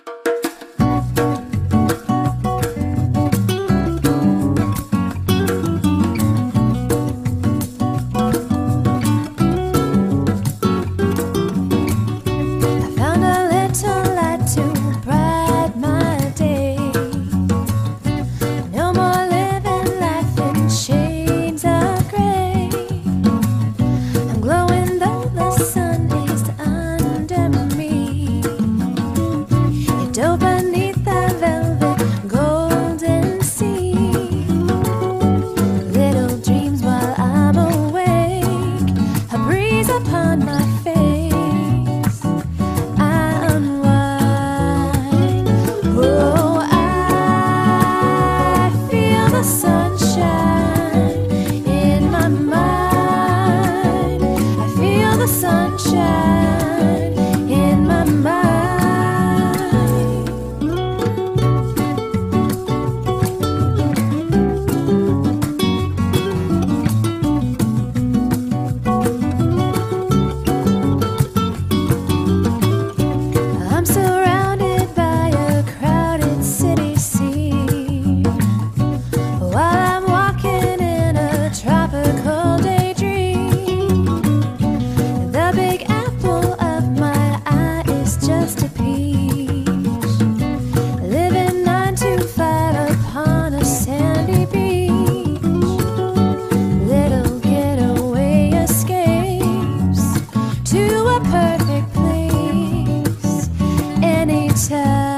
Beneath the velvet golden sea, little dreams while I'm awake, a breeze upon my face, I unwind. Oh, I feel the sunshine in my mind. I feel the sunshine in my mind. Perfect place anytime.